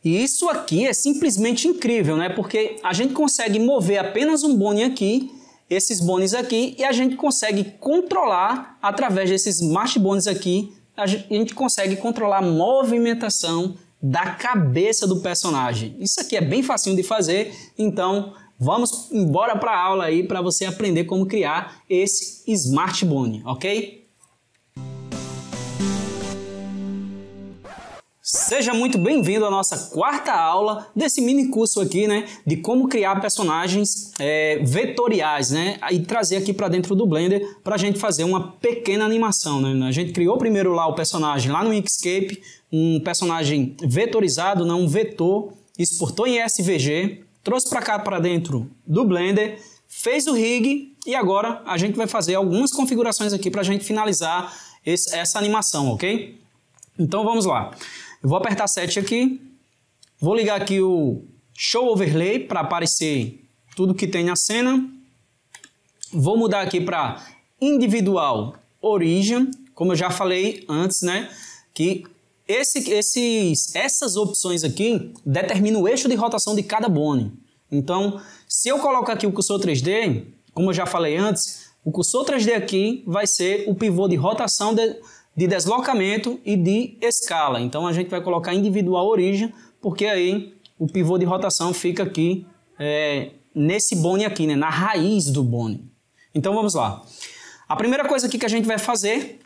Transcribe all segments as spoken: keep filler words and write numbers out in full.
E isso aqui é simplesmente incrível, né? Porque a gente consegue mover apenas um bone aqui, esses bones aqui, e a gente consegue controlar, através desses smart bones aqui, a gente consegue controlar a movimentação da cabeça do personagem. Isso aqui é bem facinho de fazer, então vamos embora para a aula aí para você aprender como criar esse smart bone, ok? Seja muito bem-vindo à nossa quarta aula desse mini curso aqui, né, de como criar personagens é, vetoriais, né, e trazer aqui para dentro do Blender para a gente fazer uma pequena animação, né. A gente criou primeiro lá o personagem lá no Inkscape, um personagem vetorizado, não um vetor, exportou em S V G, trouxe para cá para dentro do Blender, fez o rig e agora a gente vai fazer algumas configurações aqui para a gente finalizar esse, essa animação, ok? Então vamos lá. Eu vou apertar Set aqui, vou ligar aqui o Show Overlay para aparecer tudo que tem na cena. Vou mudar aqui para Individual Origin, como eu já falei antes, né? Que esse, esses, essas opções aqui determinam o eixo de rotação de cada bone. Então, se eu colocar aqui o cursor três D, como eu já falei antes, o cursor três D aqui vai ser o pivô de rotação de... de deslocamento e de escala. Então a gente vai colocar individual origem, porque aí o pivô de rotação fica aqui é, nesse bone aqui, né, na raiz do bone. Então vamos lá. A primeira coisa aqui que a gente vai fazer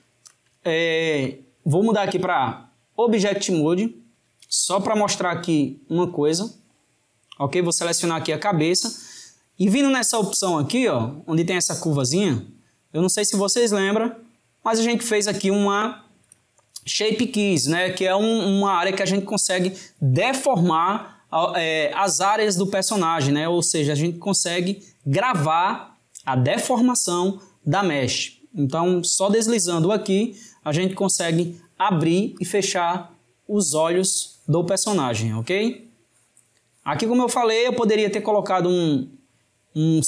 é, vou mudar aqui para Object Mode, só para mostrar aqui uma coisa. Ok? Vou selecionar aqui a cabeça e vindo nessa opção aqui, ó, onde tem essa curvazinha, eu não sei se vocês lembram, mas a gente fez aqui uma Shape Keys, né? Que é um, uma área que a gente consegue deformar é, as áreas do personagem, né? Ou seja, a gente consegue gravar a deformação da mesh. Então, só deslizando aqui, a gente consegue abrir e fechar os olhos do personagem, ok? Aqui, como eu falei, eu poderia ter colocado um... um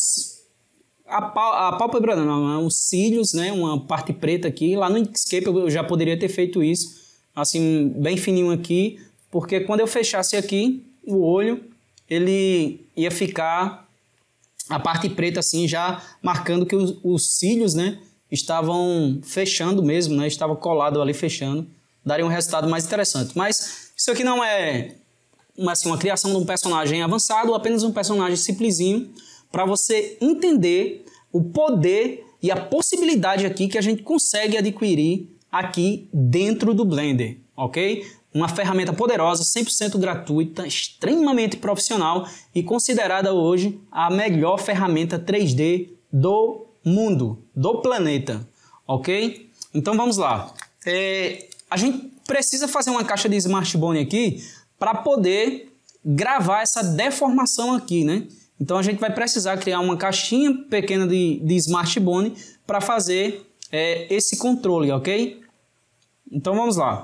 A, pál a pálpebra não, os cílios, né, uma parte preta aqui. Lá no Inkscape eu já poderia ter feito isso, assim, bem fininho aqui, porque quando eu fechasse aqui o olho, ele ia ficar a parte preta assim, já marcando que os, os cílios, né, estavam fechando mesmo, né, estava colado ali fechando. Daria um resultado mais interessante. Mas isso aqui não é uma, assim, uma criação de um personagem avançado, apenas um personagem simplesinho, para você entender o poder e a possibilidade aqui que a gente consegue adquirir aqui dentro do Blender, ok? Uma ferramenta poderosa, cem por cento gratuita, extremamente profissional e considerada hoje a melhor ferramenta três D do mundo, do planeta, ok? Então vamos lá. É, a gente precisa fazer uma caixa de Smart Bone aqui para poder gravar essa deformação aqui, né? Então a gente vai precisar criar uma caixinha pequena de, de Smart Bone para fazer é, esse controle, ok? Então vamos lá.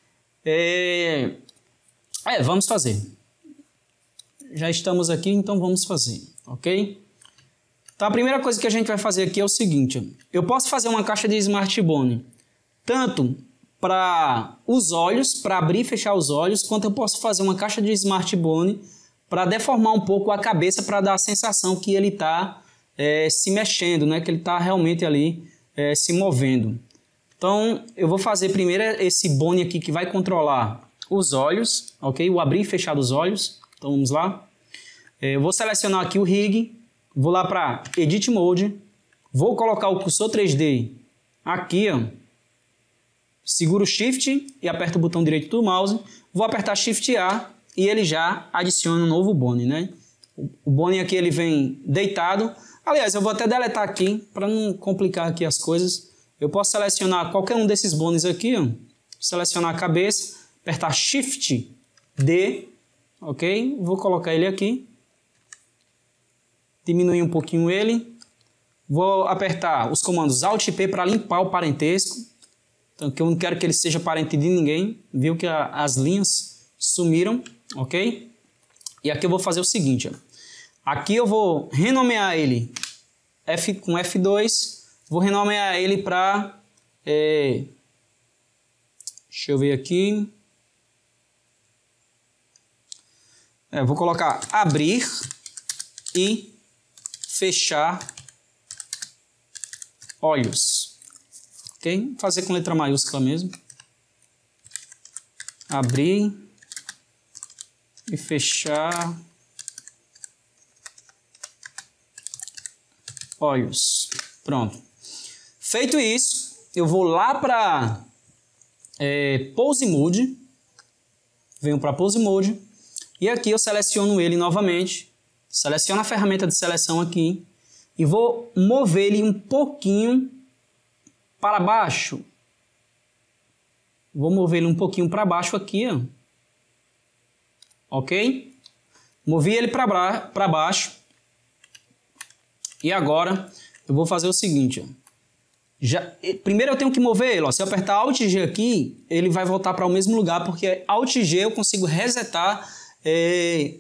É, é, vamos fazer. Já estamos aqui, então vamos fazer, ok? Então a primeira coisa que a gente vai fazer aqui é o seguinte. Eu posso fazer uma caixa de Smart Bone tanto para os olhos, para abrir e fechar os olhos, quanto eu posso fazer uma caixa de Smart Bone para deformar um pouco a cabeça, para dar a sensação que ele está é, se mexendo, né? Que ele está realmente ali é, se movendo. Então, eu vou fazer primeiro esse bone aqui que vai controlar os olhos, ok? O abrir e fechar dos olhos. Então, vamos lá. É, eu vou selecionar aqui o rig, vou lá para Edit Mode, vou colocar o cursor três D aqui, ó. Seguro o Shift e aperto o botão direito do mouse, vou apertar Shift A, e ele já adiciona um novo bone, né? O bone aqui ele vem deitado. Aliás, eu vou até deletar aqui para não complicar aqui as coisas. Eu posso selecionar qualquer um desses bones aqui, ó. Selecionar a cabeça, apertar Shift D, ok? Vou colocar ele aqui. Diminuir um pouquinho ele. Vou apertar os comandos Alt P para limpar o parentesco. Então, que eu não quero que ele seja parente de ninguém. Viu que a, as linhas sumiram. Ok? E aqui eu vou fazer o seguinte, ó. Aqui eu vou renomear ele F, com F dois, vou renomear ele para, é, deixa eu ver aqui, É, vou colocar abrir e fechar olhos. Ok? Vou fazer com letra maiúscula mesmo. Abrir e fechar olhos. Pronto. Feito isso, eu vou lá para é, Pose Mode. Venho para Pose Mode. E aqui eu seleciono ele novamente. Seleciono a ferramenta de seleção aqui. E vou mover ele um pouquinho para baixo. Vou mover ele um pouquinho para baixo aqui, ó. Ok? Movi ele para baixo. E agora eu vou fazer o seguinte, ó. Já, primeiro eu tenho que mover ele, ó. Se eu apertar Alt G aqui, ele vai voltar para o mesmo lugar, porque Alt G eu consigo resetar é,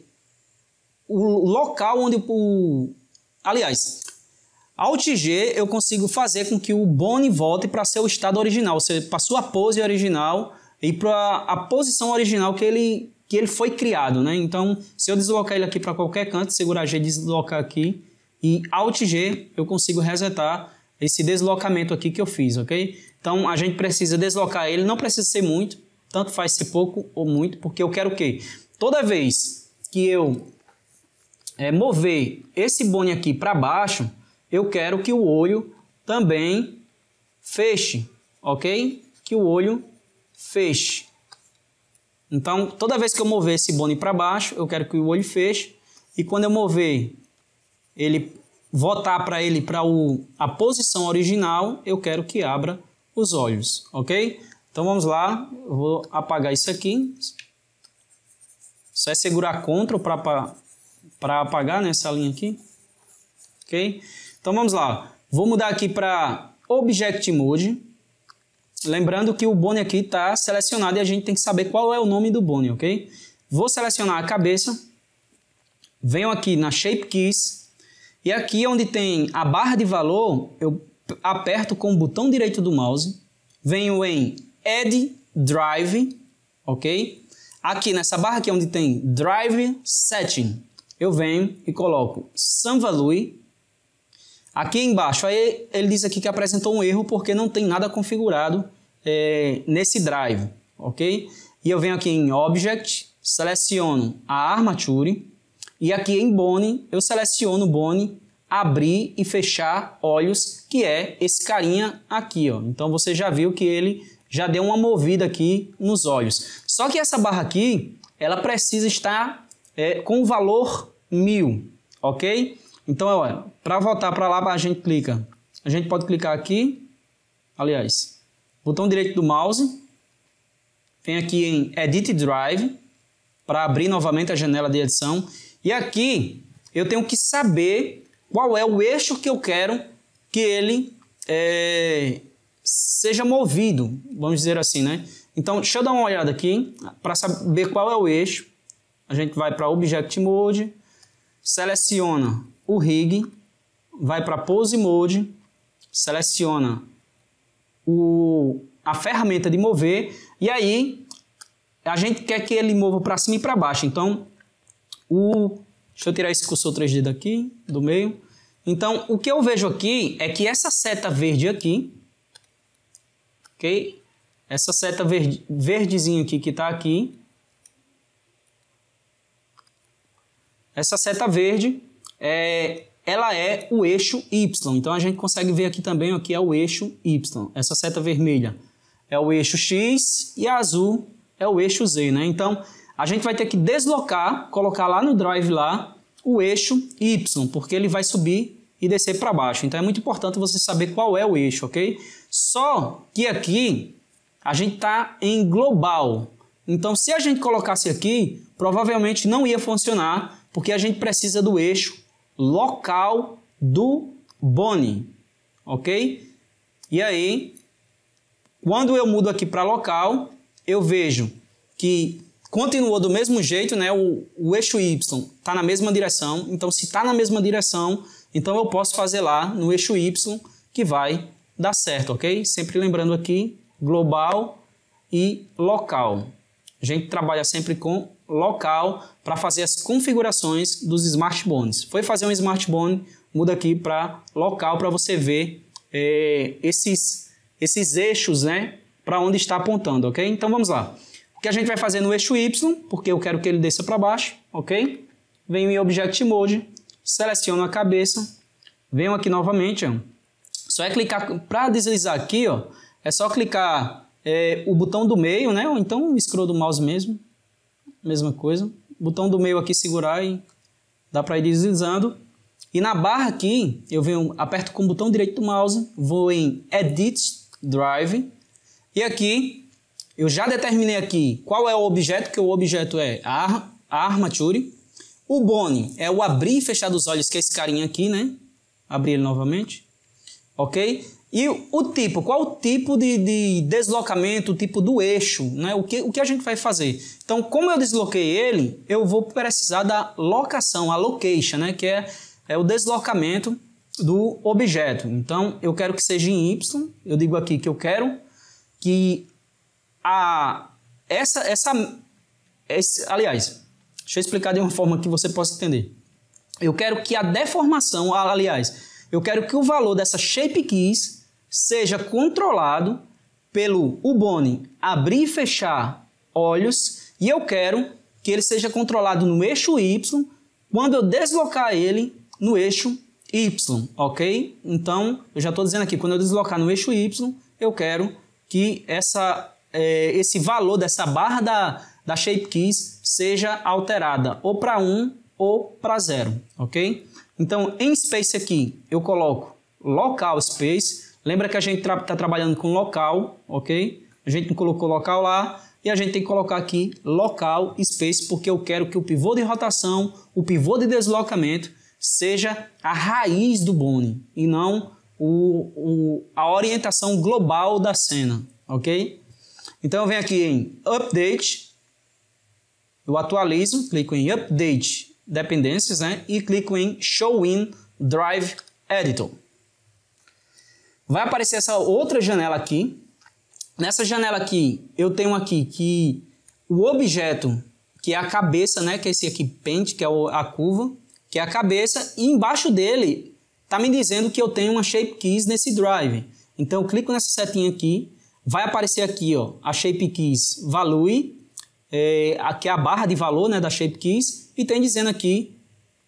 o local onde o... Aliás, Alt G eu consigo fazer com que o Bonnie volte para seu estado original, ou seja, para sua pose original e para a posição original que ele, que ele foi criado, né? Então, se eu deslocar ele aqui para qualquer canto, segurar G, deslocar aqui e Alt G, eu consigo resetar esse deslocamento aqui que eu fiz, ok? Então, a gente precisa deslocar ele, não precisa ser muito, tanto faz ser pouco ou muito, porque eu quero o quê? Toda vez que eu é, mover esse Bonnie aqui para baixo, eu quero que o olho também feche, ok? Que o olho feche. Então, toda vez que eu mover esse Bonnie para baixo, eu quero que o olho feche. E quando eu mover ele, voltar para ele para a posição original, eu quero que abra os olhos, ok? Então, vamos lá. Eu vou apagar isso aqui. Só é segurar Ctrl para apagar nessa linha aqui, ok? Então vamos lá, vou mudar aqui para Object Mode, lembrando que o Bonnie aqui está selecionado e a gente tem que saber qual é o nome do Bonnie, ok? Vou selecionar a cabeça, venho aqui na Shape Keys e aqui onde tem a barra de valor, eu aperto com o botão direito do mouse, venho em Add Drive, ok? Aqui nessa barra aqui onde tem Drive Setting, eu venho e coloco Some Value. Aqui embaixo, aí ele diz aqui que apresentou um erro porque não tem nada configurado é, nesse drive, ok? E eu venho aqui em Object, seleciono a Armature e aqui em Bonnie eu seleciono Bonnie, abrir e fechar olhos, que é esse carinha aqui, ó. Então você já viu que ele já deu uma movida aqui nos olhos. Só que essa barra aqui, ela precisa estar é, com o valor mil, ok? Então, olha, para voltar para lá, a gente clica. A gente pode clicar aqui, aliás, botão direito do mouse, vem aqui em Edit Drive, para abrir novamente a janela de edição. E aqui, eu tenho que saber qual é o eixo que eu quero que ele é, seja movido, vamos dizer assim, né? Então, deixa eu dar uma olhada aqui, para saber qual é o eixo. A gente vai para Object Mode, seleciona o rig, vai para Pose Mode, seleciona o, a ferramenta de mover e aí a gente quer que ele mova para cima e para baixo. Então, o, deixa eu tirar esse cursor três D daqui, do meio. Então, o que eu vejo aqui é que essa seta verde aqui, ok? Essa seta verde, verdezinha aqui que está aqui, essa seta verde, É, ela é o eixo Y. Então a gente consegue ver aqui também o que é o eixo Y. Essa seta vermelha é o eixo X e a azul é o eixo Z, né? Então a gente vai ter que deslocar, colocar lá no drive lá o eixo Y, porque ele vai subir e descer para baixo. Então é muito importante você saber qual é o eixo, ok? Só que aqui a gente está em global. Então se a gente colocasse aqui, provavelmente não ia funcionar, porque a gente precisa do eixo local do Bonnie, ok? E aí, quando eu mudo aqui para local, eu vejo que continuou do mesmo jeito, né? O, o eixo Y está na mesma direção, então se está na mesma direção, então eu posso fazer lá no eixo Y que vai dar certo, ok? Sempre lembrando aqui, global e local. A gente trabalha sempre com local para fazer as configurações dos Smart Bones. Foi fazer um Smart Bone, muda aqui para local para você ver é, esses, esses eixos, né, para onde está apontando, ok? Então vamos lá. O que a gente vai fazer no eixo Y, porque eu quero que ele desça para baixo, ok? Venho em Object Mode, seleciono a cabeça, venho aqui novamente, ó. Só é clicar, para deslizar aqui, ó, é só clicar é, o botão do meio, né? Ou então o scroll do mouse mesmo, mesma coisa. Botão do meio aqui, segurar e dá para ir deslizando. E na barra aqui, eu venho, aperto com o botão direito do mouse, vou em Edit Drive. E aqui, eu já determinei aqui qual é o objeto, que o objeto é a, a Armature. O Bone é o abrir e fechar dos olhos, que é esse carinha aqui, né? Abrir ele novamente. Ok? E o tipo, qual o tipo de, de deslocamento, o tipo do eixo, né? O que, o que a gente vai fazer? Então, como eu desloquei ele, eu vou precisar da locação, a location, né? Que é, é o deslocamento do objeto. Então, eu quero que seja em Y. Eu digo aqui que eu quero que a, essa, essa, esse, aliás, deixa eu explicar de uma forma que você possa entender. Eu quero que a deformação, aliás, eu quero que o valor dessa Shape Keys seja controlado pelo o Bone abrir e fechar olhos, e eu quero que ele seja controlado no eixo Y quando eu deslocar ele no eixo Y, ok? Então, eu já estou dizendo aqui, quando eu deslocar no eixo Y, eu quero que essa, é, esse valor dessa barra da, da Shape Keys seja alterada ou para um ou para zero, ok? Então, em Space aqui, eu coloco Local Space. Lembra que a gente está tra trabalhando com local, ok? A gente não colocou local lá e a gente tem que colocar aqui Local Space, porque eu quero que o pivô de rotação, o pivô de deslocamento, seja a raiz do Bone e não o, o, a orientação global da cena, ok? Então, eu venho aqui em Update, eu atualizo, clico em Update Dependências, né? E clico em Show in Drive Editor. Vai aparecer essa outra janela aqui. Nessa janela aqui, eu tenho aqui que o objeto, que é a cabeça, né? Que é esse aqui, Paint, que é a curva, que é a cabeça, e embaixo dele está me dizendo que eu tenho uma Shape Keys nesse Drive. Então, eu clico nessa setinha aqui, vai aparecer aqui, ó, a Shape Keys Value, é, aqui é a barra de valor, né, da Shape Keys, e tem dizendo aqui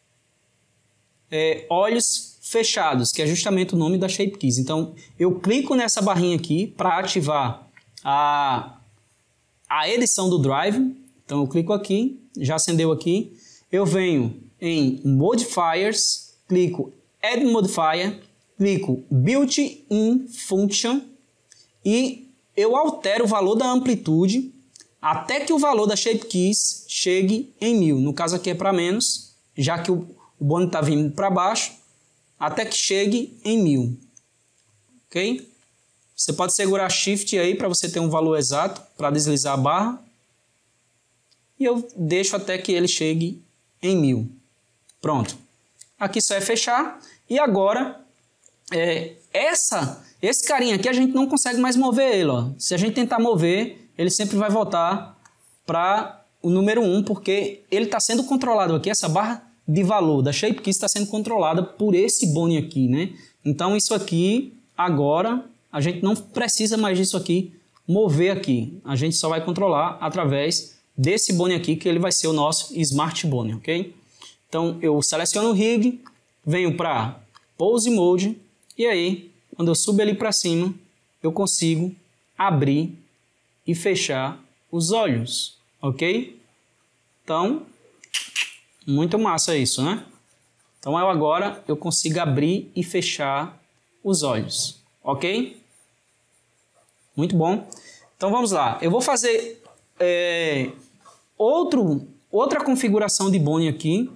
é, olhos fechados, que é justamente o nome da Shape Keys. Então, eu clico nessa barrinha aqui para ativar a, a edição do Drive. Então, eu clico aqui, já acendeu aqui. Eu venho em Modifiers, clico Add Modifier, clico Built-in Function e eu altero o valor da amplitude até que o valor da Shape Keys chegue em mil. No caso aqui é para menos, já que o, o Bone está vindo para baixo, até que chegue em mil. Ok? Você pode segurar Shift aí para você ter um valor exato, para deslizar a barra. E eu deixo até que ele chegue em mil. Pronto. Aqui só é fechar. E agora, é, essa, esse carinha aqui a gente não consegue mais mover ele. Ó. Se a gente tentar mover, ele sempre vai voltar para o número um, porque ele está sendo controlado aqui, essa barra de valor da Shape Keys está sendo controlada por esse Bone aqui, né? Então isso aqui, agora, a gente não precisa mais disso aqui, mover aqui. A gente só vai controlar através desse Bone aqui, que ele vai ser o nosso Smart Bone, ok? Então eu seleciono o Rig, venho para Pose Mode, e aí, quando eu subo ele para cima, eu consigo abrir e fechar os olhos, ok? Então, muito massa isso, né? Então, eu agora eu consigo abrir e fechar os olhos, ok? Muito bom. Então, vamos lá. Eu vou fazer é, outro, outra configuração de Bone aqui,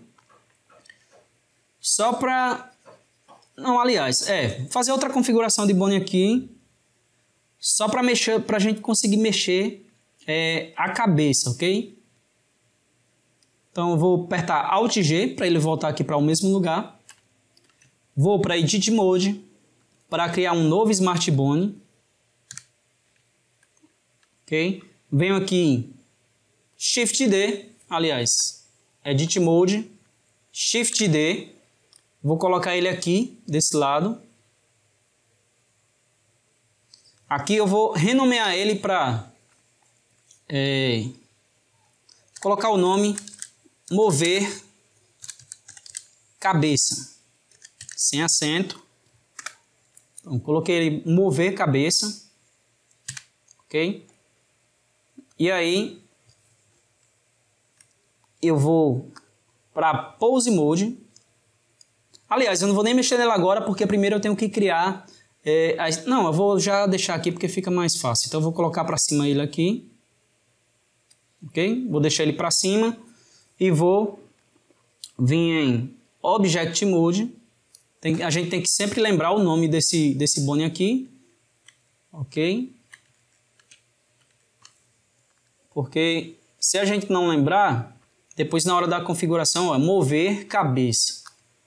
só para... Não, aliás, é, fazer outra configuração de Bone aqui, só para mexer, para a gente conseguir mexer é, a cabeça, ok? Então eu vou apertar Alt G para ele voltar aqui para o mesmo lugar. Vou para Edit Mode para criar um novo Smart Bone. Ok? Venho aqui Shift D, aliás, Edit Mode, Shift D, vou colocar ele aqui, desse lado. Aqui eu vou renomear ele para é, colocar o nome Mover Cabeça, sem acento. Então, coloquei ele Mover Cabeça, ok? E aí, eu vou para Pose Mode. Aliás, eu não vou nem mexer nela agora, porque primeiro eu tenho que criar... É, as, não, eu vou já deixar aqui porque fica mais fácil. Então, eu vou colocar para cima ele aqui. Ok? Vou deixar ele para cima. E vou vir em Object Mode. Tem, a gente tem que sempre lembrar o nome desse, desse bone aqui. Ok? Porque se a gente não lembrar, depois na hora da configuração, ó, mover cabeça.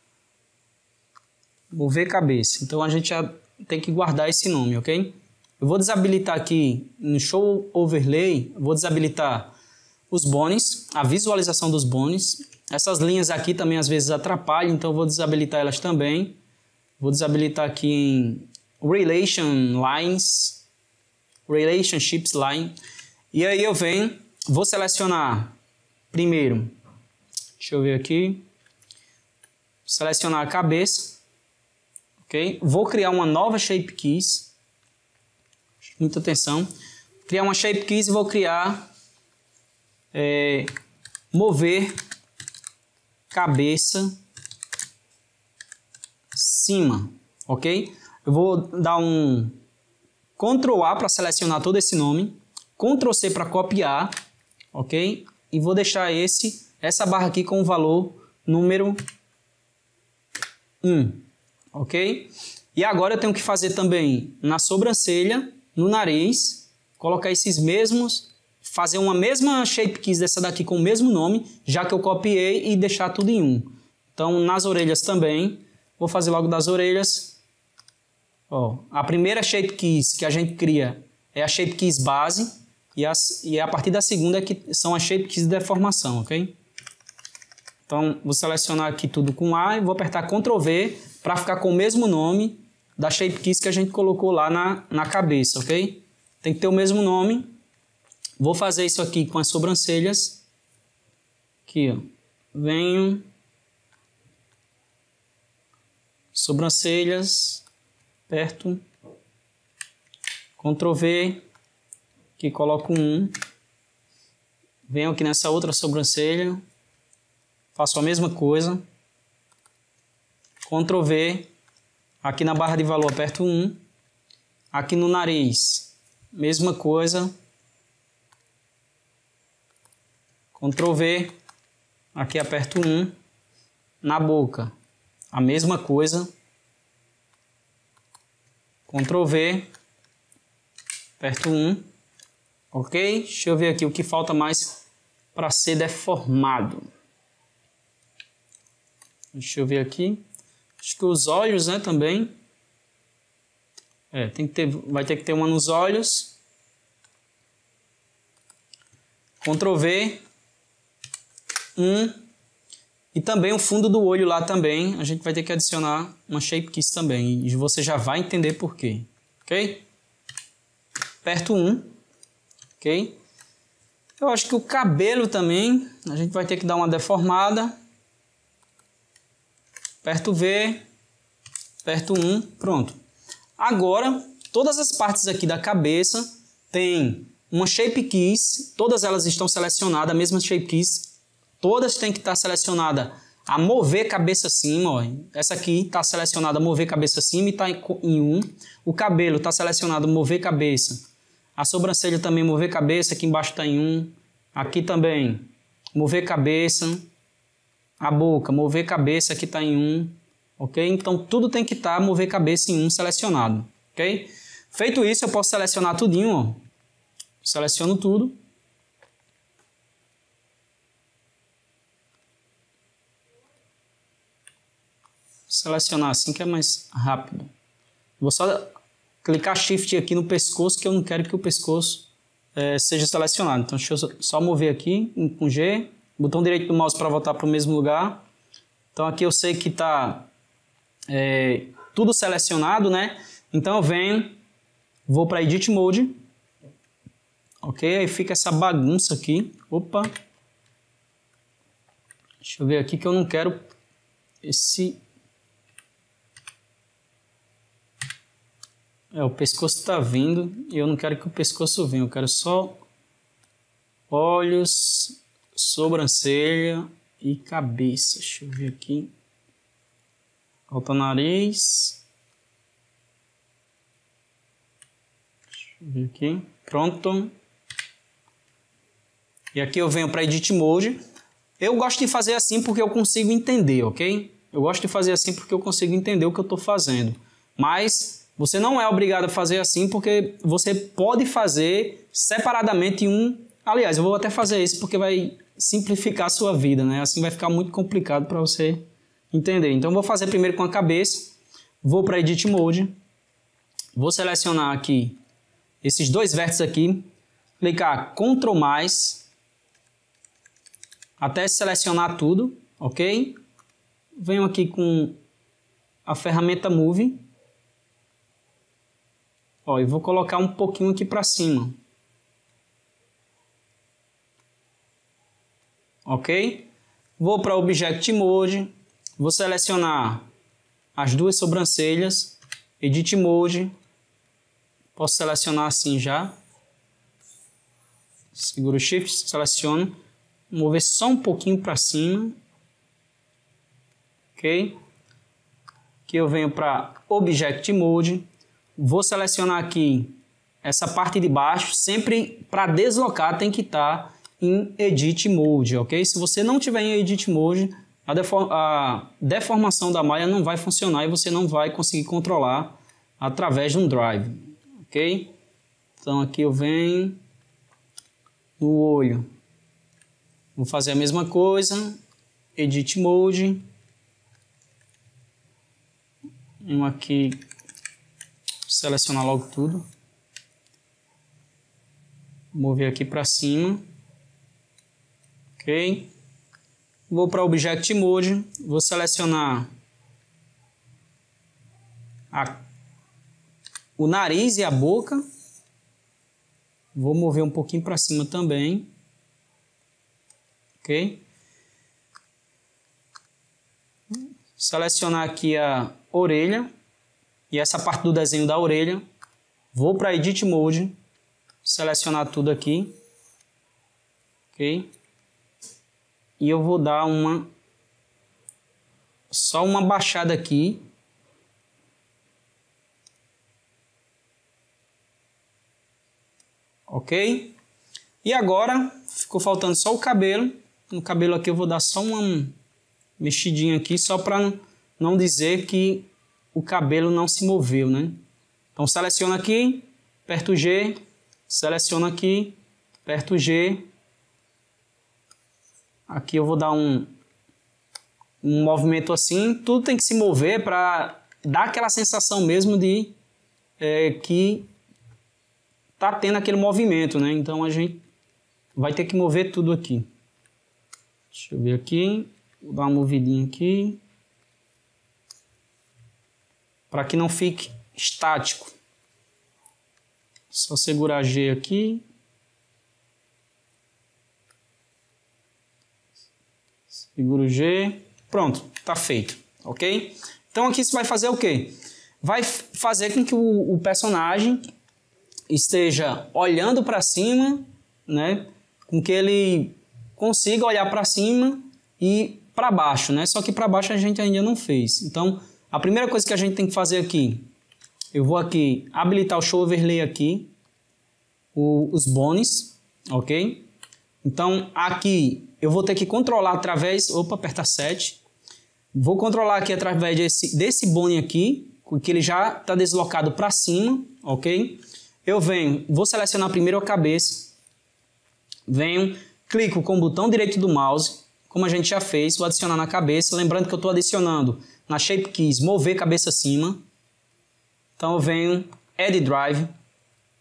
Mover cabeça. Então a gente já tem que guardar esse nome, ok? Eu vou desabilitar aqui no Show Overlay, vou desabilitar os bones, a visualização dos bones. Essas linhas aqui também às vezes atrapalham, então eu vou desabilitar elas também. Vou desabilitar aqui em Relation Lines, Relationships Line. E aí eu venho, vou selecionar primeiro, deixa eu ver aqui, selecionar a cabeça, ok? Vou criar uma nova Shape Keys, muita atenção, criar uma Shape Keys e vou criar, é, mover cabeça cima, ok? Eu vou dar um control A para selecionar todo esse nome, control C para copiar, ok? E vou deixar esse, essa barra aqui com o valor número um, ok? E agora eu tenho que fazer também na sobrancelha, no nariz, colocar esses mesmos, fazer uma mesma Shape Keys dessa daqui com o mesmo nome, já que eu copiei, e deixar tudo em um. Então nas orelhas também, vou fazer logo das orelhas. Ó, a primeira Shape Keys que a gente cria é a Shape Keys base, E, as, e a partir da segunda é que são as Shape Keys de deformação, ok? Então, vou selecionar aqui tudo com A e vou apertar control V para ficar com o mesmo nome da Shape Keys que a gente colocou lá na, na cabeça, ok? Tem que ter o mesmo nome. Vou fazer isso aqui com as sobrancelhas. Aqui, ó. Venho. Sobrancelhas. Aperto. control V. Aqui coloco um, venho aqui nessa outra sobrancelha, faço a mesma coisa, control V, aqui na barra de valor aperto um, aqui no nariz, mesma coisa, control V, aqui aperto um, na boca, a mesma coisa, control V, aperto um, ok? Deixa eu ver aqui o que falta mais para ser deformado. Deixa eu ver aqui. Acho que os olhos, né, também. É, tem que ter, vai ter que ter uma nos olhos. control V. Um. E também o fundo do olho lá também. A gente vai ter que adicionar uma Shape Keys também. E você já vai entender por quê. Ok? Aperto um. Ok? Eu acho que o cabelo também, a gente vai ter que dar uma deformada. Aperto V, aperto um, pronto. Agora, todas as partes aqui da cabeça tem uma Shape Keys, todas elas estão selecionadas, a mesma Shape Keys, todas têm que estar selecionadas a mover cabeça acima, ó. Essa aqui está selecionada a mover cabeça acima e está em um. O cabelo está selecionado a mover cabeça. A sobrancelha também mover cabeça, aqui embaixo está em um. Aqui também, mover cabeça. A boca, mover cabeça, aqui está em um. Ok? Então, tudo tem que estar mover cabeça em um selecionado. Ok? Feito isso, eu posso selecionar tudinho, ó. Seleciono tudo. Selecionar assim que é mais rápido. Vou só clicar Shift aqui no pescoço, que eu não quero que o pescoço é, seja selecionado. Então, deixa eu só mover aqui com G, botão direito do mouse para voltar para o mesmo lugar. Então aqui eu sei que está é, tudo selecionado, né? Então eu venho, vou para Edit Mode. Ok, aí fica essa bagunça aqui. Opa! Deixa eu ver aqui que eu não quero esse... É, o pescoço está vindo e eu não quero que o pescoço venha. Eu quero só olhos, sobrancelha e cabeça. Deixa eu ver aqui. Falta o nariz. Deixa eu ver aqui. Pronto. E aqui eu venho para Edit Mode. Eu gosto de fazer assim porque eu consigo entender, ok? Eu gosto de fazer assim porque eu consigo entender o que eu estou fazendo. Mas você não é obrigado a fazer assim porque você pode fazer separadamente um... Aliás, eu vou até fazer isso porque vai simplificar a sua vida, né? Assim vai ficar muito complicado para você entender. Então eu vou fazer primeiro com a cabeça. Vou para Edit Mode. Vou selecionar aqui esses dois vértices aqui. Clicar control mais... até selecionar tudo, ok? Venho aqui com a ferramenta Move. Ó, e vou colocar um pouquinho aqui para cima. Ok? Vou para Object Mode. Vou selecionar as duas sobrancelhas. Edit Mode. Posso selecionar assim já. Seguro o Shift, seleciono. Mover só um pouquinho para cima. Ok? Aqui eu venho para Object Mode. Vou selecionar aqui essa parte de baixo. Sempre para deslocar tem que estar em Edit Mode, ok? Se você não tiver em Edit Mode, a, deform a deformação da malha não vai funcionar e você não vai conseguir controlar através de um drive, ok? Então aqui eu venho no olho. Vou fazer a mesma coisa, Edit Mode, um aqui, selecionar logo tudo, mover aqui para cima, ok? Vou para Object Mode, vou selecionar a, o nariz e a boca, vou mover um pouquinho para cima também. Ok? Selecionar aqui a orelha e essa parte do desenho da orelha. Vou para Edit Mode, selecionar tudo aqui. Ok? E eu vou dar uma só uma baixada aqui. Ok? E agora ficou faltando só o cabelo. No cabelo aqui eu vou dar só uma mexidinha aqui, só para não dizer que o cabelo não se moveu, né? Então seleciona aqui, aperto G, seleciona aqui, aperto G. Aqui eu vou dar um, um movimento assim, tudo tem que se mover para dar aquela sensação mesmo de é, que tá tendo aquele movimento, né? Então a gente vai ter que mover tudo aqui. Deixa eu ver aqui, vou dar uma movidinha aqui, para que não fique estático. Só segurar G aqui. Seguro G. Pronto, tá feito, ok? Então aqui você vai fazer o quê? Vai fazer com que o, o personagem esteja olhando para cima, né? Com que ele consiga olhar para cima e para baixo, né? Só que para baixo a gente ainda não fez. Então, a primeira coisa que a gente tem que fazer aqui, eu vou aqui habilitar o Show Overlay aqui, o, os bones, ok? Então, aqui eu vou ter que controlar através, opa, aperta sete. Vou controlar aqui através desse, desse bone aqui, que ele já está deslocado para cima, ok? Eu venho, vou selecionar primeiro a cabeça, venho, clico com o botão direito do mouse, como a gente já fez, vou adicionar na cabeça, lembrando que eu estou adicionando na Shape Keys, mover cabeça acima. Então eu venho, Add Drive,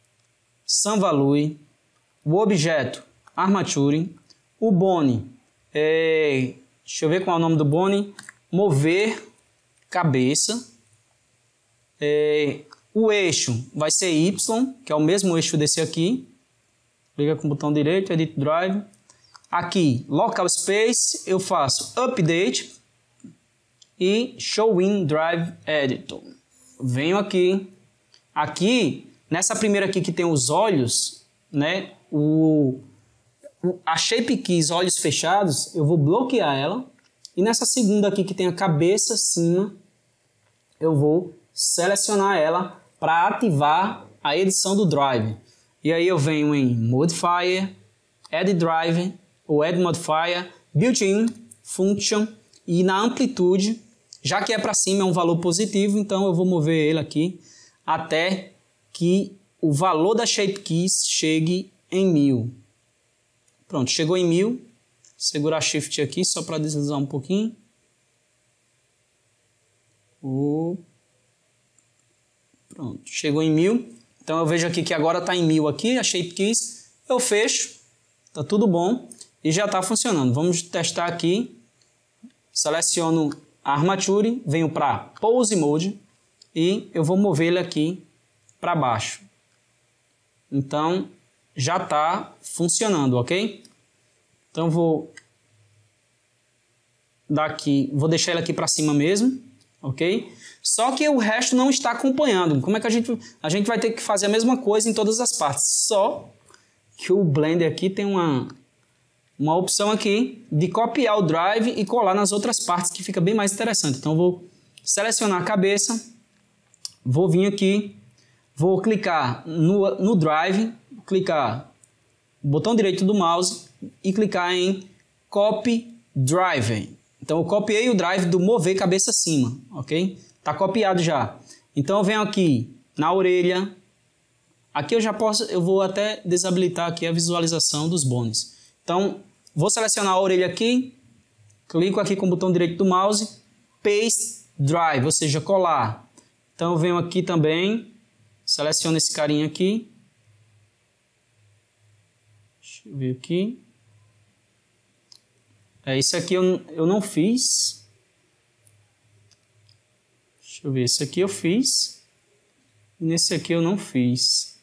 Sun Value, o objeto Armature, o bone É, deixa eu ver qual é o nome do bone. Mover cabeça. É, o eixo vai ser Y, que é o mesmo eixo desse aqui. Clica com o botão direito, Edit Drive. Aqui, Local Space, eu faço Update e Show in Drive Editor. Venho aqui. Aqui, nessa primeira aqui que tem os olhos, né? O, o, a Shape Keys olhos fechados, eu vou bloquear ela. E nessa segunda aqui que tem a cabeça acima, eu vou selecionar ela para ativar a edição do Drive. E aí eu venho em Modifier, Add Drive, ou Add Modifier, Built-in, Function, e na amplitude, já que é para cima é um valor positivo, então eu vou mover ele aqui até que o valor da Shape Keys chegue em mil. Pronto, chegou em mil. Segurar Shift aqui só para deslizar um pouquinho. O... Pronto, chegou em mil. Então eu vejo aqui que agora está em mil aqui, a Shape Keys. Eu fecho, tá tudo bom e já está funcionando. Vamos testar aqui. Seleciono a Armature, venho para Pose Mode e eu vou mover ele aqui para baixo. Então já está funcionando, ok? Então vou dar aqui, vou deixar ele aqui para cima mesmo, ok? Só que o resto não está acompanhando. Como é que a gente, a gente vai ter que fazer a mesma coisa em todas as partes? Só que o Blender aqui tem uma, uma opção aqui de copiar o Drive e colar nas outras partes, que fica bem mais interessante. Então eu vou selecionar a cabeça, vou vir aqui, vou clicar no, no Drive, clicar no botão direito do mouse e clicar em Copy Drive. Então eu copiei o Drive do mover cabeça acima, ok? Tá copiado já. Então eu venho aqui na orelha. Aqui eu já posso, eu vou até desabilitar aqui a visualização dos bones. Então vou selecionar a orelha aqui, clico aqui com o botão direito do mouse, Paste Drive, ou seja, colar. Então eu venho aqui também, seleciono esse carinha aqui. Deixa eu ver aqui. É, isso aqui eu, eu não fiz. Deixa eu ver, esse aqui eu fiz. E nesse aqui eu não fiz.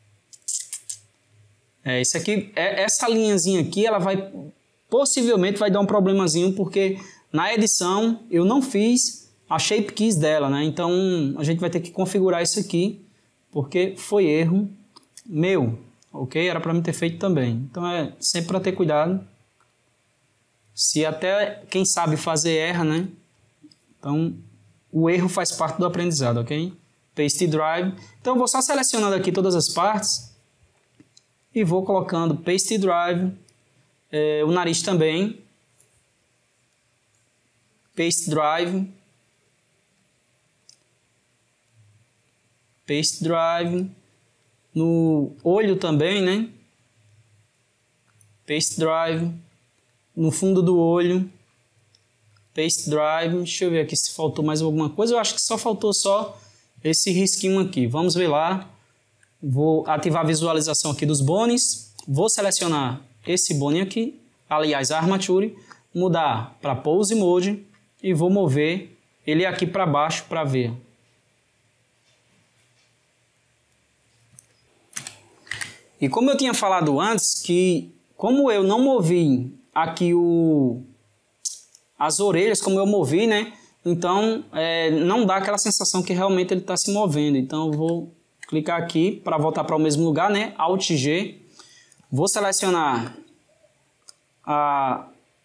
É, esse aqui, é, essa linhazinha aqui, ela vai, possivelmente vai dar um problemazinho, porque na edição eu não fiz a Shape Keys dela, né? Então a gente vai ter que configurar isso aqui, porque foi erro meu, ok? Era para mim ter feito também. Então é sempre para ter cuidado. Se até quem sabe fazer erra, né? Então, o erro faz parte do aprendizado, ok? Paste Drive. Então, eu vou só selecionando aqui todas as partes e vou colocando Paste Drive. É, o nariz também. Paste Drive. Paste Drive. No olho também, né? Paste Drive. No fundo do olho, Paste Drive. Deixa eu ver aqui se faltou mais alguma coisa. Eu acho que só faltou só esse risquinho aqui. Vamos ver lá. Vou ativar a visualização aqui dos bones. Vou selecionar esse bone aqui, aliás, a Armature, mudar para Pose Mode e vou mover ele aqui para baixo para ver. E como eu tinha falado antes, que como eu não movi aqui o, as orelhas, como eu movi, né? Então, é, não dá aquela sensação que realmente ele está se movendo. Então, eu vou clicar aqui para voltar para o mesmo lugar, né? Alt G. Vou selecionar a,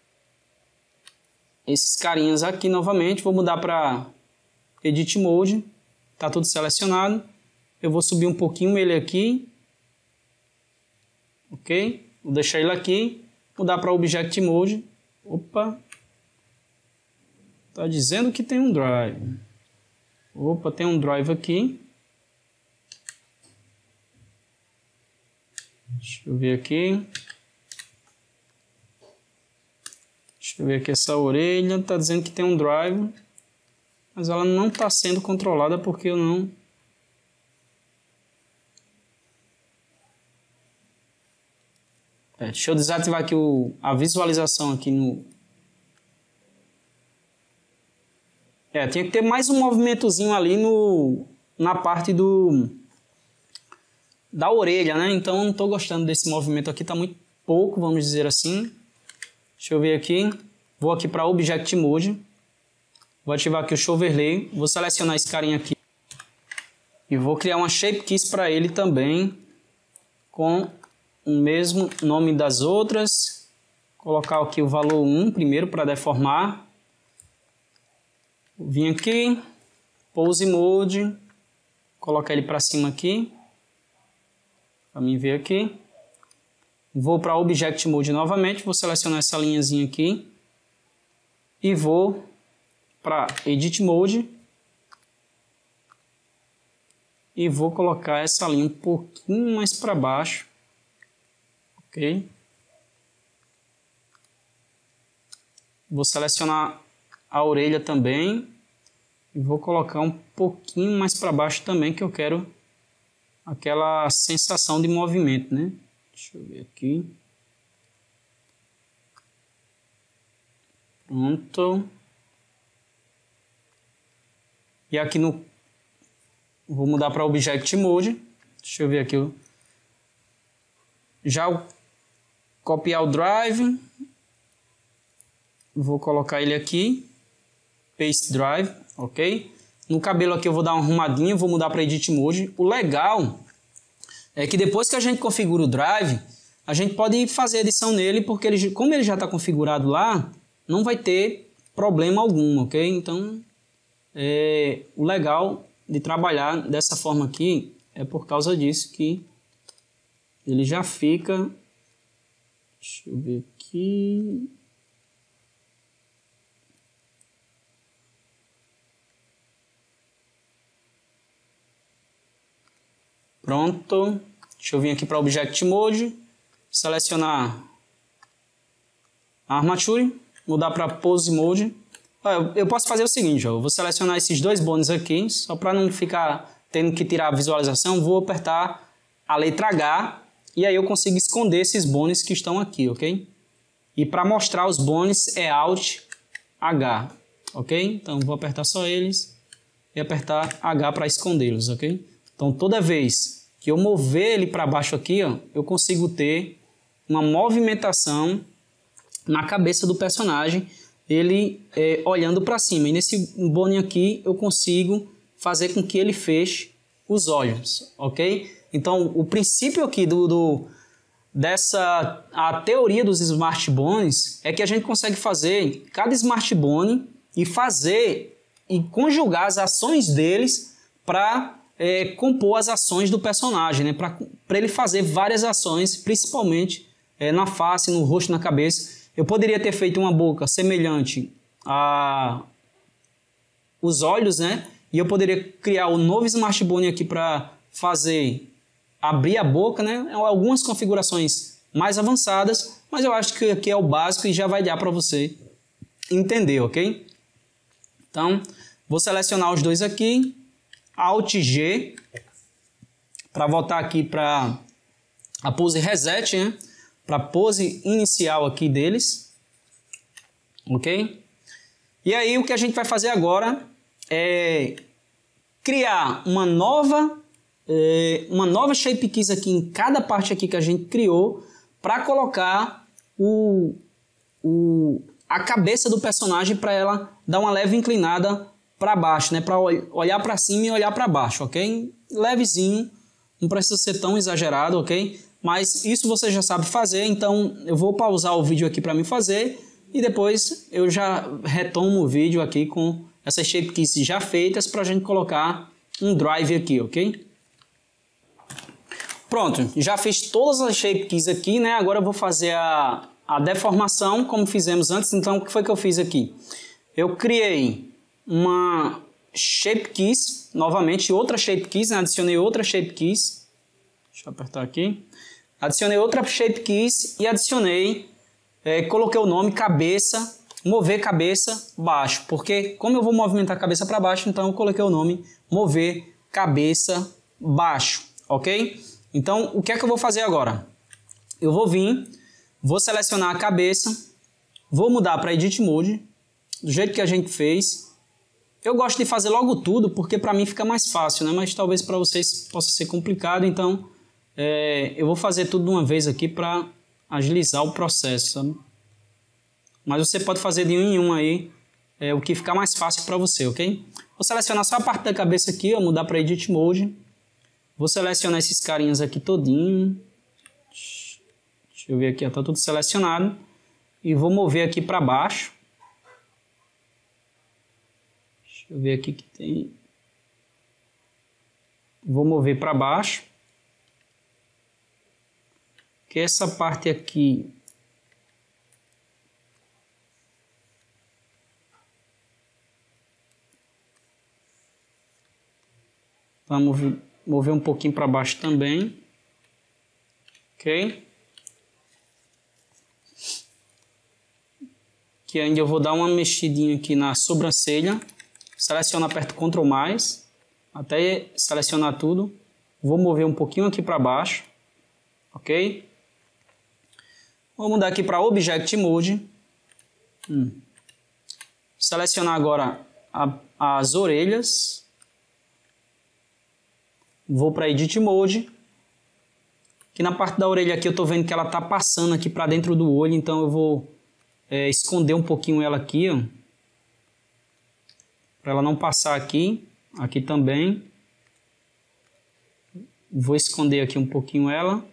esses carinhas aqui novamente. Vou mudar para Edit Mode. Tá tudo selecionado. Eu vou subir um pouquinho ele aqui. Ok? Vou deixar ele aqui. Mudar para Object Mode. Opa. Tá dizendo que tem um drive. Opa, tem um drive aqui. Deixa eu ver aqui. Deixa eu ver aqui essa orelha. Tá dizendo que tem um drive. Mas ela não está sendo controlada porque eu não... É, deixa eu desativar aqui o, a visualização aqui no... É, tinha que ter mais um movimentozinho ali no, na parte do... da orelha, né? Então eu não estou gostando desse movimento aqui, tá muito pouco, vamos dizer assim. Deixa eu ver aqui. Vou aqui para Object Mode. Vou ativar aqui o Show Overlay. Vou selecionar esse carinha aqui. E vou criar uma Shape Keys para ele também. Com o mesmo nome das outras. Colocar aqui o valor um primeiro para deformar. Vim aqui. Pose Mode. Colocar ele para cima aqui. Para mim ver aqui. Vou para Object Mode novamente. Vou selecionar essa linhazinha aqui. E vou para Edit Mode. E vou colocar essa linha um pouquinho mais para baixo. Ok? Vou selecionar a orelha também. E vou colocar um pouquinho mais para baixo também, que eu quero aquela sensação de movimento, né? Deixa eu ver aqui. Pronto. E aqui no... Vou mudar para Object Mode. Deixa eu ver aqui. Já copiar o Drive. Vou colocar ele aqui. Paste Drive, ok? No cabelo aqui eu vou dar uma arrumadinha. Vou mudar para Edit Mode. O legal é que depois que a gente configura o Drive, a gente pode fazer edição nele, porque ele, como ele já está configurado lá, não vai ter problema algum, ok? Então, é, o legal de trabalhar dessa forma aqui é por causa disso que ele já fica... Deixa eu ver aqui... Pronto. Deixa eu vir aqui para Object Mode, selecionar a Armature, mudar para Pose Mode. Eu posso fazer o seguinte, ó, eu vou selecionar esses dois bônus aqui, só para não ficar tendo que tirar a visualização, vou apertar a letra H e aí eu consigo esconder esses bônus que estão aqui, ok? E para mostrar os bônus é Alt H, ok? Então vou apertar só eles e apertar H para escondê-los, ok? Então toda vez que eu mover ele para baixo aqui, ó, eu consigo ter uma movimentação na cabeça do personagem, ele é, olhando para cima. E nesse bônus aqui eu consigo fazer com que ele feche os olhos, ok? Então o princípio aqui do, do, dessa a teoria dos Smart Bones é que a gente consegue fazer cada Smart Bone e fazer e conjugar as ações deles para é, compor as ações do personagem, né? Para ele fazer várias ações, principalmente é, na face, no rosto, na cabeça. Eu poderia ter feito uma boca semelhante a os olhos, né? E eu poderia criar um novo Smart Bone aqui para fazer abrir a boca, né? Algumas configurações mais avançadas, mas eu acho que aqui é o básico e já vai dar para você entender, ok? Então, vou selecionar os dois aqui, Alt G, para voltar aqui para a pose reset, né? Para a pose inicial aqui deles, ok? E aí o que a gente vai fazer agora é criar uma nova, é, uma nova Shape Keys aqui em cada parte aqui que a gente criou para colocar o, o, a cabeça do personagem para ela dar uma leve inclinada para baixo, né? Para olhar para cima e olhar para baixo, ok? Levezinho, não precisa ser tão exagerado, ok? Mas isso você já sabe fazer, então eu vou pausar o vídeo aqui para me fazer e depois eu já retomo o vídeo aqui com essas Shape Keys já feitas para a gente colocar um drive aqui, ok? Pronto, já fiz todas as Shape Keys aqui, né? Agora eu vou fazer a, a deformação como fizemos antes. Então o que foi que eu fiz aqui? Eu criei uma Shape Keys, novamente outra Shape Keys, né? Adicionei outra Shape Keys. Deixa eu apertar aqui. Adicionei outra Shape Keys e adicionei, é, coloquei o nome cabeça, mover cabeça baixo, porque como eu vou movimentar a cabeça para baixo, então eu coloquei o nome mover cabeça baixo, ok? Então o que é que eu vou fazer agora? Eu vou vir Vou selecionar a cabeça, vou mudar para Edit Mode, do jeito que a gente fez. Eu gosto de fazer logo tudo, porque para mim fica mais fácil, né? Mas talvez para vocês possa ser complicado, então é, eu vou fazer tudo de uma vez aqui para agilizar o processo, sabe? Mas você pode fazer de um em um aí, é, o que ficar mais fácil para você, ok? Vou selecionar só a parte da cabeça aqui, ó, mudar para Edit Mode. Vou selecionar esses carinhas aqui todinho. Deixa eu ver aqui, ó, tá tudo selecionado. E vou mover aqui para baixo. Deixa eu ver aqui que tem. Vou mover para baixo. Que essa parte aqui vamos mover, mover um pouquinho para baixo também. Ok? Que ainda eu vou dar uma mexidinha aqui na sobrancelha. Seleciono, aperto control mais, até selecionar tudo. Vou mover um pouquinho aqui para baixo. Ok? Vou mudar aqui para Object Mode. Hum. Selecionar agora a, as orelhas. Vou para Edit Mode. Aqui na parte da orelha aqui eu estou vendo que ela está passando aqui para dentro do olho, então eu vou é, esconder um pouquinho ela aqui, ó, para ela não passar aqui. Aqui também. Vou esconder aqui um pouquinho ela.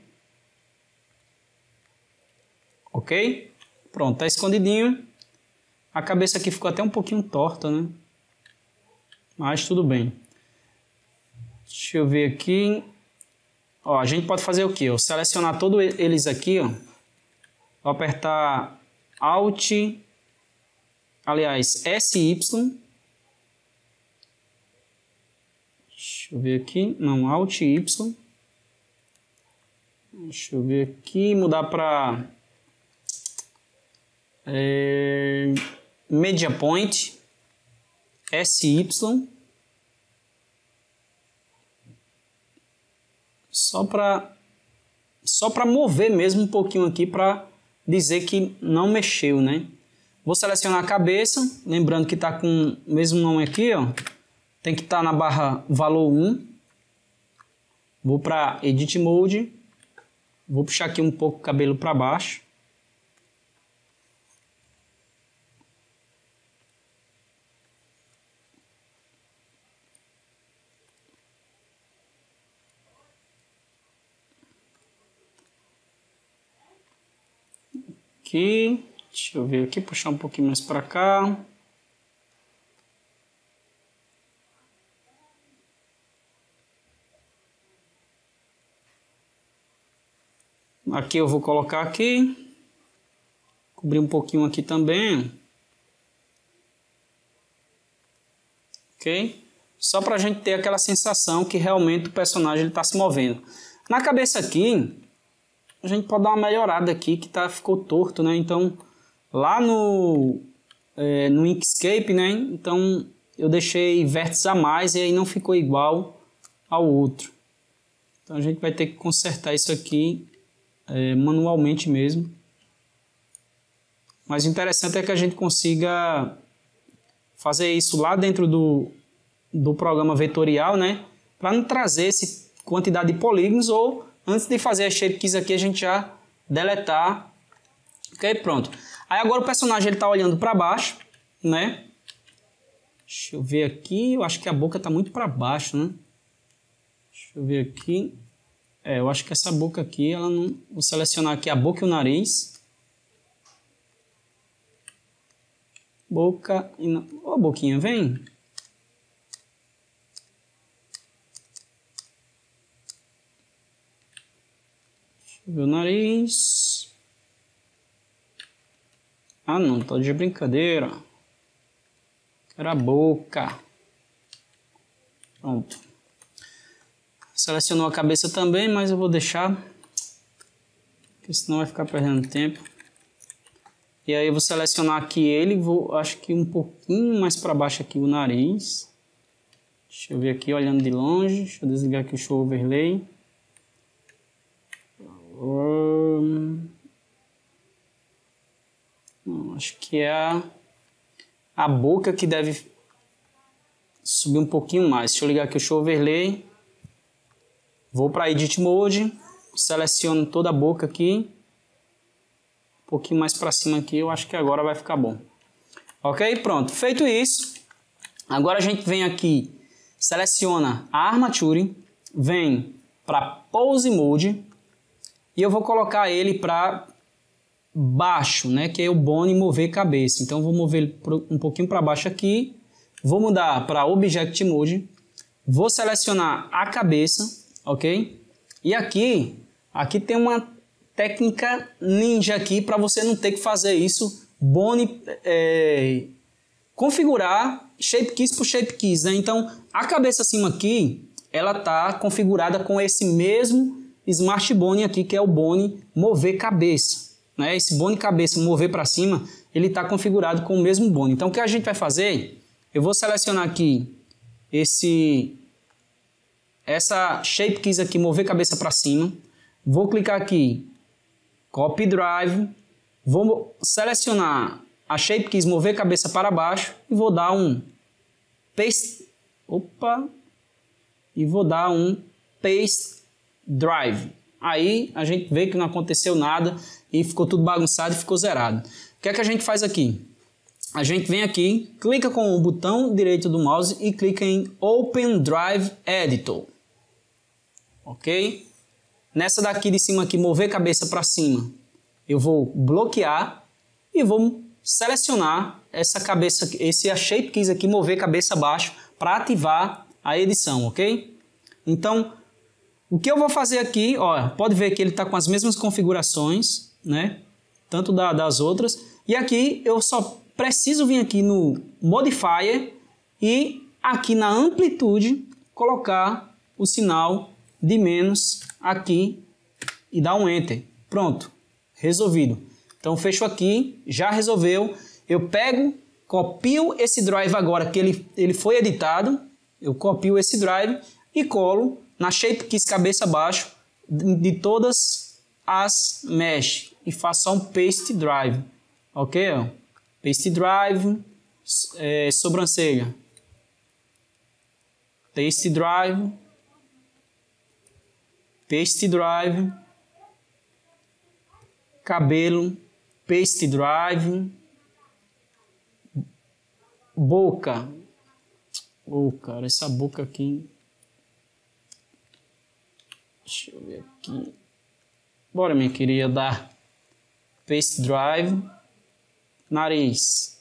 Ok? Pronto, tá escondidinho. A cabeça aqui ficou até um pouquinho torta, né? Mas tudo bem. Deixa eu ver aqui. Ó, a gente pode fazer o quê? Ó, selecionar todos eles aqui, ó. Vou apertar Alt, aliás, S Y. Deixa eu ver aqui. Não, Alt Y. Deixa eu ver aqui. Mudar para é, Media Point. S Y. Só para só para mover mesmo um pouquinho aqui para dizer que não mexeu, né? Vou selecionar a cabeça, lembrando que está com o mesmo nome aqui, ó. Tem que estar tá na barra valor um. Vou para Edit Mode. Vou puxar aqui um pouco o cabelo para baixo. Aqui, deixa eu ver aqui, puxar um pouquinho mais para cá. Aqui eu vou colocar aqui, cobrir um pouquinho aqui também, ok? Só para a gente ter aquela sensação que realmente o personagem está se movendo. Na cabeça aqui, a gente pode dar uma melhorada aqui, que tá, ficou torto, né? Então, lá no, é, no Inkscape, né? Então, eu deixei vértices a mais e aí não ficou igual ao outro. Então, a gente vai ter que consertar isso aqui é, manualmente mesmo. Mas o interessante é que a gente consiga fazer isso lá dentro do, do programa vetorial, né? Para não trazer essa quantidade de polígonos ou... Antes de fazer as shape keys aqui, a gente já deletar. Ok, pronto. Aí agora o personagem ele tá olhando para baixo, né? Deixa eu ver aqui. Eu acho que a boca tá muito para baixo, né? Deixa eu ver aqui. É, eu acho que essa boca aqui, ela não... Vou selecionar aqui a boca e o nariz. Boca e... Ô, boquinha, vem. Ver o nariz. Ah, não, tô de brincadeira. Quero a boca. Pronto. Selecionou a cabeça também, mas eu vou deixar, porque senão vai ficar perdendo tempo. E aí eu vou selecionar aqui ele, vou, acho que um pouquinho mais para baixo aqui o nariz. Deixa eu ver aqui olhando de longe. Deixa eu desligar aqui o Show Overlay. Não, acho que é a, a boca que deve subir um pouquinho mais. Deixa eu ligar aqui o Show Overlay. Vou para Edit Mode. Seleciono toda a boca aqui. Um pouquinho mais para cima aqui. Eu acho que agora vai ficar bom. Ok? Pronto. Feito isso. Agora a gente vem aqui. Seleciona a Armature. Vem para Pose Mode. E eu vou colocar ele para baixo, né? Que é o Bone mover cabeça. Então vou mover ele um pouquinho para baixo aqui. Vou mudar para Object Mode. Vou selecionar a cabeça. Ok? E aqui, aqui tem uma técnica ninja aqui para você não ter que fazer isso. Bone, é, configurar Shape Keys por Shape Keys, né? Então, a cabeça acima aqui, ela tá configurada com esse mesmo Smart Bone aqui, que é o Bone mover cabeça, né? Esse Bone cabeça mover para cima, ele tá configurado com o mesmo Bone. Então, o que a gente vai fazer? Eu vou selecionar aqui esse essa Shape Keys aqui, mover cabeça para cima. Vou clicar aqui, Copy Drive. Vou selecionar a Shape Keys, mover cabeça para baixo. E vou dar um Paste. Opa! E vou dar um Paste Drive. Aí a gente vê que não aconteceu nada e ficou tudo bagunçado e ficou zerado. O que é que a gente faz aqui? A gente vem aqui, clica com o botão direito do mouse e clica em Open Drive Editor. Ok? Nessa daqui de cima aqui, mover cabeça para cima, eu vou bloquear e vou selecionar essa cabeça, esse Shape Keys aqui, mover cabeça abaixo para ativar a edição, ok? Então, o que eu vou fazer aqui, ó, pode ver que ele está com as mesmas configurações, né? Tanto da, das outras. E aqui eu só preciso vir aqui no Modifier e aqui na amplitude colocar o sinal de menos aqui e dar um Enter. Pronto, resolvido. Então fecho aqui, já resolveu. Eu pego, copio esse drive agora que ele, ele foi editado, eu copio esse drive e colo na Shape Keys cabeça abaixo de, de todas as mesh e faço só um Paste Drive, ok? Ó. Paste Drive, é, sobrancelha, Paste Drive, Paste Drive, cabelo, Paste Drive, boca, oh cara, essa boca aqui, deixa eu ver aqui, bora minha querida, dar Paste Drive, nariz,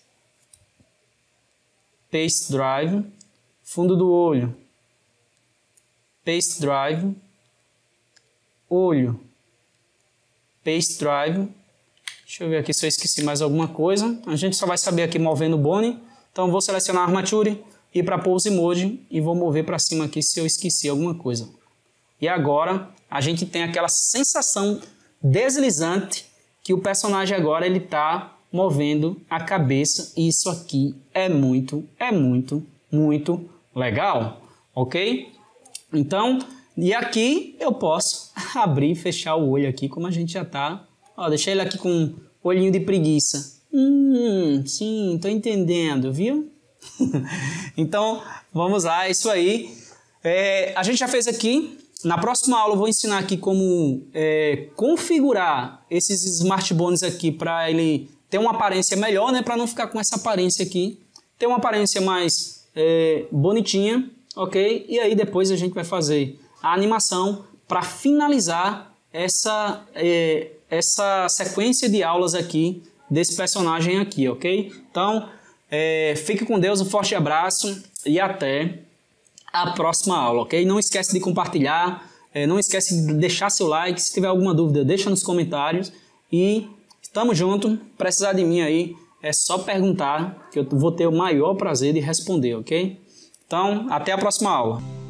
Paste Drive, fundo do olho, Paste Drive, olho, Paste Drive. Deixa eu ver aqui se eu esqueci mais alguma coisa. A gente só vai saber aqui movendo o Bone. Então vou selecionar a Armature, ir para Pose Mode e vou mover para cima aqui se eu esqueci alguma coisa. E agora a gente tem aquela sensação deslizante que o personagem agora ele está movendo a cabeça. E isso aqui é muito, é muito, muito legal, ok? Então, e aqui eu posso abrir e fechar o olho aqui, como a gente já tá. Ó, deixei ele aqui com um olhinho de preguiça. Hum, sim, tô entendendo, viu? Então, vamos lá, é isso aí. É, a gente já fez aqui. Na próxima aula eu vou ensinar aqui como é, configurar esses Smart Bones aqui para ele ter uma aparência melhor, né? Para não ficar com essa aparência aqui. Ter uma aparência mais é, bonitinha, ok? E aí depois a gente vai fazer a animação para finalizar essa, é, essa sequência de aulas aqui desse personagem aqui, ok? Então, é, fique com Deus, um forte abraço e até a próxima aula, ok? Não esquece de compartilhar, é, não esquece de deixar seu like, se tiver alguma dúvida deixa nos comentários e estamos juntos, precisar de mim aí é só perguntar que eu vou ter o maior prazer de responder, ok? Então, até a próxima aula.